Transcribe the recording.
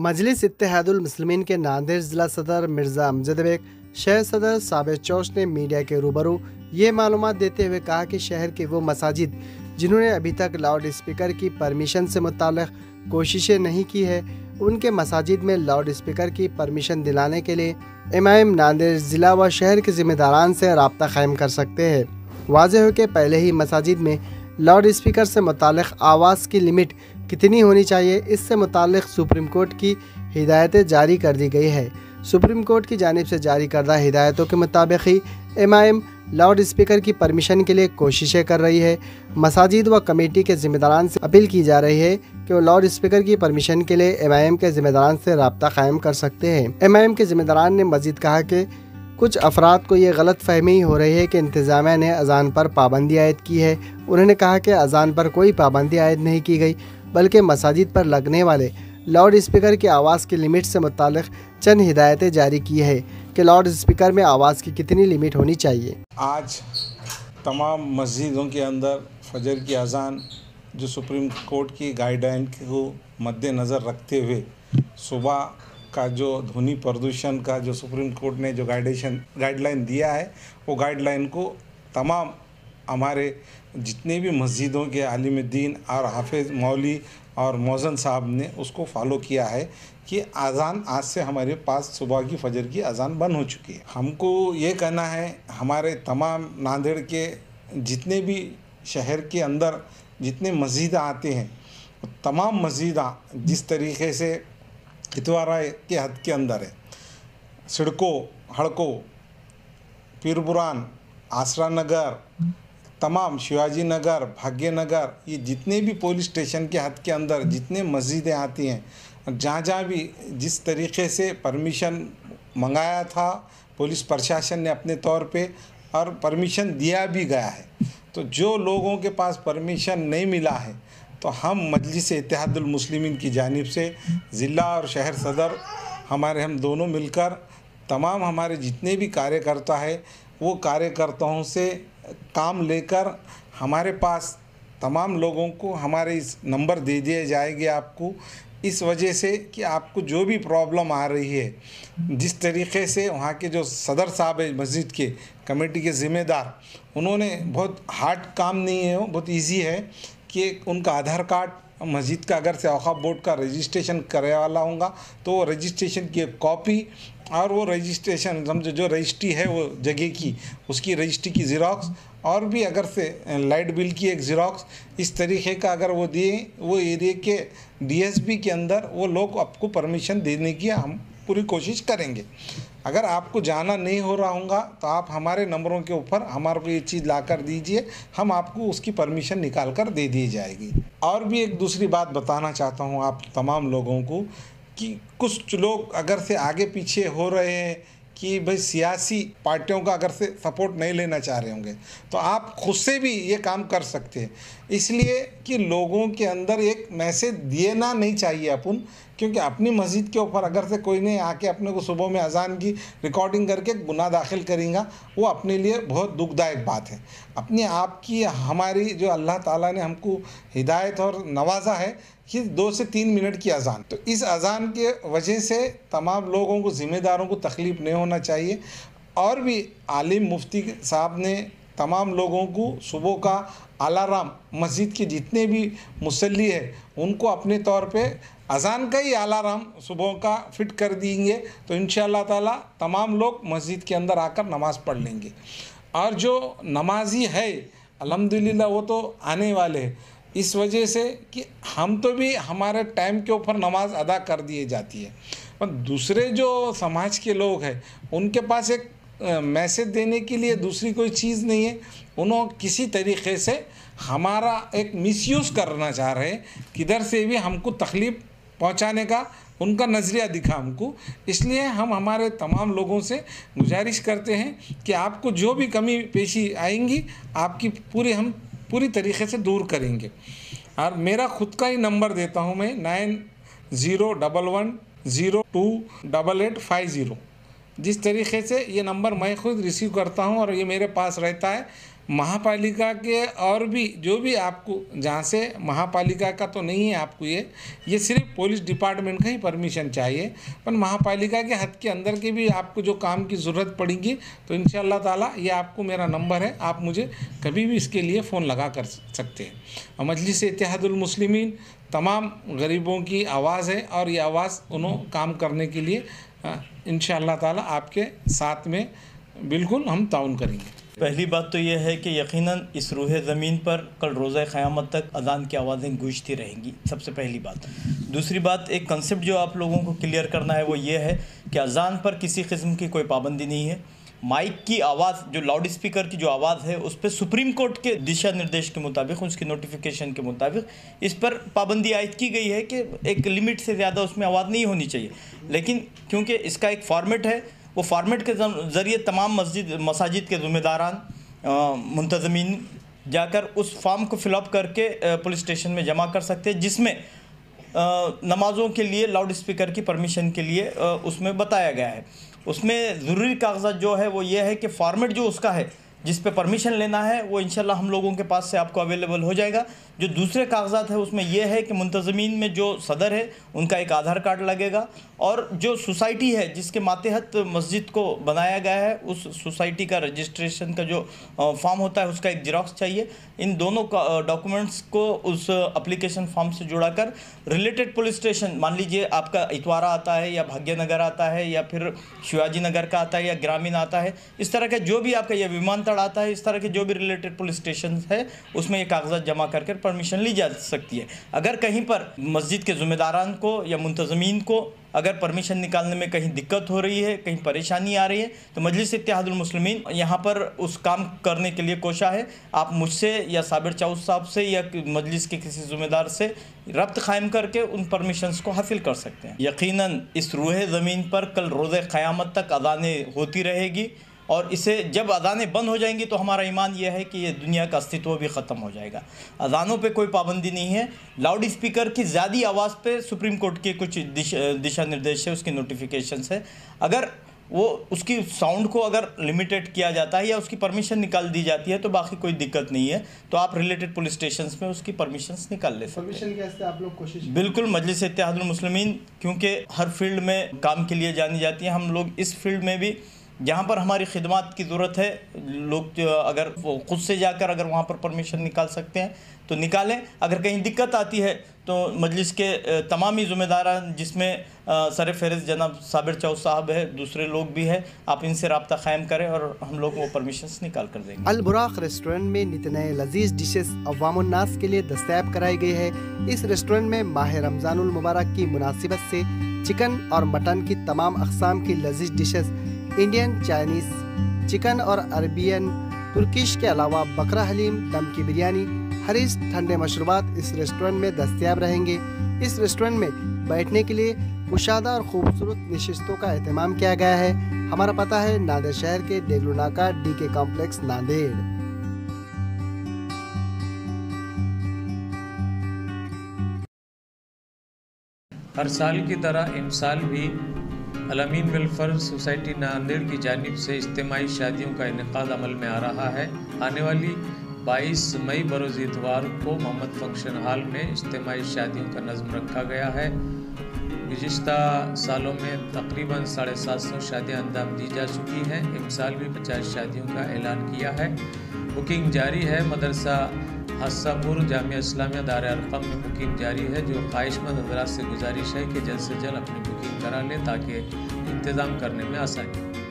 मजलिस इत्तेहादुल मुस्लिमीन के नांदेड़ ज़िला सदर मिर्ज़ा अमजद बेग, शहर सदर साबिर चौश ने मीडिया के रूबरू ये मालूमात देते हुए कहा कि शहर के वो मसाजिद जिन्होंने अभी तक लाउड स्पीकर की परमिशन से मुताल्लिक़ कोशिशें नहीं की है, उनके मसाजिद में लाउड स्पीकर की परमिशन दिलाने के लिए इमाम नांदेड़ ज़िला व शहर के ज़िम्मेदारान से रब्ता कायम कर सकते हैं। वाज़ेह हो कि पहले ही मसाजिद में लाउड स्पीकर से मुताल्लिक़ आवाज़ की लिमिट कितनी होनी चाहिए, इससे मुताल्लिक़ सुप्रीम कोर्ट की हिदायतें जारी कर दी गई है। सुप्रीम कोर्ट की जानिब से जारी करदा हिदायतों के मुताबिक ही इमाम लाउड स्पीकर की परमिशन के लिए कोशिशें कर रही है। मसाजिद व कमेटी के ज़िम्मेदारान से अपील की जा रही है कि वो लाउड स्पीकर की परमिशन के लिए इमाम के ज़िम्मेदारान से रब्ता कायम कर सकते हैं। इमाम के ज़िम्मेदारान ने मज़ीद कहा कि कुछ अफराद को ये गलत फहमी हो रही है कि इंतज़ामिया ने अज़ान पर पाबंदी आयद की है। उन्होंने कहा कि अज़ान पर कोई पाबंदी आयद नहीं की गई, बल्कि मसाजिद पर लगने वाले लाउड स्पीकर की आवाज़ की लिमिट से मुताल्लिक़ चंद हिदायतें जारी की है कि लाउड स्पीकर में आवाज़ की कितनी लिमिट होनी चाहिए। आज तमाम मस्जिदों के अंदर फजर की अज़ान जो सुप्रीम कोर्ट की गाइडलाइन को मद्देनज़र रखते हुए सुबह का जो ध्वनि प्रदूषण का जो सुप्रीम कोर्ट ने जो गाइडलाइन दिया है, वो गाइडलाइन को तमाम हमारे जितने भी मस्जिदों के आलिम दीन और हाफिज़ मौली और मौज़न साहब ने उसको फॉलो किया है कि अज़ान आज से हमारे पास सुबह की फजर की अज़ान बंद हो चुकी है। हमको ये कहना है, हमारे तमाम नांदेड़ के जितने भी शहर के अंदर जितने मस्जिद आते हैं, तमाम मस्जिद जिस तरीके से इतवारा के हद के अंदर है, सिड़कों, हड़कों, पीरबुरान, आसरा नगर, तमाम शिवाजी नगर, भाग्य नगर, ये जितने भी पुलिस स्टेशन के हद के अंदर जितने मस्जिदें आती हैं, जहाँ जहाँ भी जिस तरीके से परमिशन मंगाया था पुलिस प्रशासन ने अपने तौर पे और परमिशन दिया भी गया है, तो जो लोगों के पास परमिशन नहीं मिला है, तो हम मजलिस इत्तेहादुल मुस्लिमीन की जानिब से ज़िला और शहर सदर हम दोनों मिलकर तमाम हमारे जितने भी कार्यकर्ता है, वो कार्यकर्ताओं से काम लेकर हमारे पास तमाम लोगों को हमारे इस नंबर दे दिए जाएंगे आपको, इस वजह से कि आपको जो भी प्रॉब्लम आ रही है, जिस तरीके से वहाँ के जो सदर साहब है मस्जिद के कमेटी के ज़िम्मेदार, उन्होंने बहुत हार्ड काम नहीं है, वो बहुत इजी है कि उनका आधार कार्ड मस्जिद का अगर से औक़ाफ़ बोर्ड का रजिस्ट्रेशन करे वाला होगा तो वो रजिस्ट्रेशन की एक कॉपी और वो रजिस्ट्रेशन समझो जो रजिस्ट्री है वो जगह की, उसकी रजिस्ट्री की ज़ेरॉक्स और भी अगर से लाइट बिल की एक ज़ेरॉक्स, इस तरीके का अगर वो दिए, वो एरिया के डीएसपी के अंदर वो लोग आपको परमिशन देने की हम पूरी कोशिश करेंगे। अगर आपको जाना नहीं हो रहा होगा तो आप हमारे नंबरों के ऊपर हमारे को ये चीज़ ला कर दीजिए, हम आपको उसकी परमिशन निकाल कर दे दी जाएगी। और भी एक दूसरी बात बताना चाहता हूँ आप तमाम लोगों को कि कुछ लोग अगर से आगे पीछे हो रहे हैं कि भाई सियासी पार्टियों का अगर से सपोर्ट नहीं लेना चाह रहे होंगे, तो आप खुद से भी ये काम कर सकते हैं, इसलिए कि लोगों के अंदर एक मैसेज देना नहीं चाहिए अपन, क्योंकि अपनी मस्जिद के ऊपर अगर से कोई नहीं आके अपने को सुबह में अजान की रिकॉर्डिंग करके गुनाह दाखिल करेगा, वो अपने लिए बहुत दुखदायक बात है। अपने आप की हमारी जो अल्लाह ताला ने हमको हिदायत और नवाजा है कि 2 से 3 मिनट की अज़ान, तो इस अज़ान के वजह से तमाम लोगों को ज़िम्मेदारों को तकलीफ़ नहीं होना चाहिए। और भी आलिम मुफ्ती साहब ने तमाम लोगों को सुबह का अलार्म मस्जिद के जितने भी मुसल्ली है उनको अपने तौर पे अज़ान का ही अलार्म सुबह का फिट कर देंगे, तो इंशाअल्लाह ताला तमाम लोग मस्जिद के अंदर आकर नमाज़ पढ़ लेंगे। और जो नमाजी है अल्हम्दुलिल्लाह वो तो आने वाले हैं, इस वजह से कि हम तो भी हमारे टाइम के ऊपर नमाज अदा कर दिए जाती है, पर दूसरे जो समाज के लोग हैं उनके पास एक मैसेज देने के लिए दूसरी कोई चीज़ नहीं है, उन्होंने किसी तरीके से हमारा एक मिसयूज़ करना चाह रहे हैं, किधर से भी हमको तकलीफ़ पहुंचाने का उनका नज़रिया दिखा हमको। इसलिए हम हमारे तमाम लोगों से गुजारिश करते हैं कि आपको जो भी कमी पेशी आएंगी आपकी हम पूरी तरीके से दूर करेंगे। और मेरा ख़ुद का ही नंबर देता हूँ मैं 9011028850। जिस तरीके से ये नंबर मैं खुद रिसीव करता हूँ और ये मेरे पास रहता है, महापालिका के और भी जो भी आपको, जहाँ से महापालिका का तो नहीं है आपको, ये सिर्फ पुलिस डिपार्टमेंट का ही परमिशन चाहिए, पर महापालिका के हद के अंदर के भी आपको जो काम की ज़रूरत पड़ेगी तो इंशाअल्लाह ताला ये आपको मेरा नंबर है, आप मुझे कभी भी इसके लिए फ़ोन लगा कर सकते हैं। और मजलिस इत्तेहादुल मुस्लिमीन तमाम गरीबों की आवाज़ है और ये आवाज़ उन्होंने काम करने के लिए इंशाअल्लाह ताला आपके साथ में बिल्कुल हम ताउन करेंगे। पहली बात तो यह है कि यकीनन इस रूह ज़मीन पर कल रोज़ा क़यामत तक अज़ान की आवाज़ें गूंजती रहेंगी, सबसे पहली बात। दूसरी बात, एक कंसेप्ट जो आप लोगों को क्लियर करना है वो ये है कि अज़ान पर किसी किस्म की कोई पाबंदी नहीं है। माइक की आवाज़, जो लाउड स्पीकर की जो आवाज़ है, उस पर सुप्रीम कोर्ट के दिशा निर्देश के मुताबिक, उसकी नोटिफिकेशन के मुताबिक इस पर पाबंदी आयद की गई है कि एक लिमिट से ज़्यादा उसमें आवाज़ नहीं होनी चाहिए। लेकिन क्योंकि इसका एक फॉर्मेट है, वो फॉर्मेट के ज़रिए तमाम मसाजिद के ज़िम्मेदारान मुंतज़मीन जाकर उस फॉर्म को फिलअप करके पुलिस स्टेशन में जमा कर सकते हैं, जिसमें नमाज़ों के लिए लाउड स्पीकर की परमिशन के लिए उसमें बताया गया है। उसमें ज़रूरी कागज़ात जो है वो ये है कि फॉर्मेट जो उसका है जिस पे परमिशन लेना है वो इंशाल्लाह हम लोगों के पास से आपको अवेलेबल हो जाएगा। जो दूसरे कागजात है उसमें यह है कि मुंतज़मीन में जो सदर है उनका एक आधार कार्ड लगेगा, और जो सोसाइटी है जिसके मातहत मस्जिद को बनाया गया है उस सोसाइटी का रजिस्ट्रेशन का जो फॉर्म होता है उसका एक ज़ेरॉक्स चाहिए। इन दोनों डॉक्यूमेंट्स को उस एप्लीकेशन फॉर्म से जुड़ाकर रिलेटेड पुलिस स्टेशन, मान लीजिए आपका इतवारा आता है या भाग्यनगर आता है या फिर शिवाजी नगर का आता है या ग्रामीण आता है, इस तरह का जो भी आपका यह विमानतल आता है, इस तरह के जो भी रिलेटेड पुलिस स्टेशन है उसमें ये कागजात जमा करके परमिशन ली जा सकती है। अगर कहीं पर मस्जिद के ज़िम्मेदारान को या मुंतज़मीन को अगर परमिशन निकालने में कहीं दिक्कत हो रही है, कहीं परेशानी आ रही है, तो मजलिस इत्तेहादुल मुस्लिमीन यहाँ पर उस काम करने के लिए कोशा है। आप मुझसे या साबिर चाउस साहब से या मजलिस के किसी ज़िम्मेदार से रब्त कायम करके उन परमिशंस को हासिल कर सकते हैं। यकीनन इस रूह ज़मीन पर कल रोज़े क़यामत तक अज़ानें होती रहेगी, और इसे जब अज़ानें बंद हो जाएंगी तो हमारा ईमान यह है कि ये दुनिया का अस्तित्व भी ख़त्म हो जाएगा। अज़ानों पे कोई पाबंदी नहीं है। लाउड स्पीकर की ज़्यादा आवाज़ पे सुप्रीम कोर्ट के कुछ दिशा निर्देश है, उसकी नोटिफिकेशंस है। अगर वो उसकी साउंड को अगर लिमिटेड किया जाता है या उसकी परमिशन निकाल दी जाती है तो बाकी कोई दिक्कत नहीं है, तो आप रिलेटेड पुलिस स्टेशंस में उसकी परमिशंस निकाल ले सकते हैं। परमिशन कैसे आप लोग कोशिश? बिल्कुल, मजलिस इत्तेहादुल मुस्लिमीन क्योंकि हर फील्ड में काम के लिए जानी जाती है, हम लोग इस फील्ड में भी जहाँ पर हमारी खिदमत की ज़रूरत है, लोग अगर वो खुद से जाकर अगर वहाँ पर परमिशन निकाल सकते हैं तो निकालें। अगर कहीं दिक्कत आती है तो मजलिस के तमामी ज़िम्मेदारान, जिसमें सर फहरिस्त जनाब साबिर चाउस साहब है, दूसरे लोग भी हैं, आप इनसे रब्ता कायम करें और हम लोग वो परमिशंस निकाल कर देंगे। अल बुराक रेस्टोरेंट में नित नए लजीज डिशेस अवामुन्नास के लिए दस्तयाब कराई गई है। इस रेस्टोरेंट में माह रमज़ानुल मुबारक की मुनासिबत से चिकन और मटन की तमाम अक़साम की लजीज डिशेस, इंडियन, चाइनीज़, चिकन और अरबियन, तुर्किश के अलावा बकरा हलीम, दम की बिरयानी, हरीस, ठंडे मशरूबात इस रेस्टोरेंट में दस्तयाब रहेंगे। इस रेस्टोरेंट में बैठने के लिए कुशादा और खूबसूरत नशिस्तों का एहतमाम किया गया है। हमारा पता है नांदेड़ शहर के डेगलू नाका DK कॉम्प्लेक्स नांदेड़। हर साल की तरह इस साल भी अल-अमीन वेलफेयर सोसाइटी नांदेड़ की जानिब से इज्तिमाई शादियों का इनेकाद अमल में आ रहा है। आने वाली 22 मई बरोज़ इतवार को मोहम्मद फंक्शन हॉल में इज्तिमाई शादियों का नज़्म रखा गया है। गुज़िश्ता सालों में तकरीबन 750 शादियाँ अंजाम दी जा चुकी हैं। इस साल भी 50 शादियों का ऐलान किया है। बुकिंग जारी है। मदरसा हस्सापुर जामिया इस्लामिया दार अरक़म में बुकिंग जारी है। जो ख्वाहिशमंद हज़रात से गुजारिश है कि जल्द से जल्द अपनी बुकिंग करा लें ताकि इंतज़ाम करने में आसानी हो।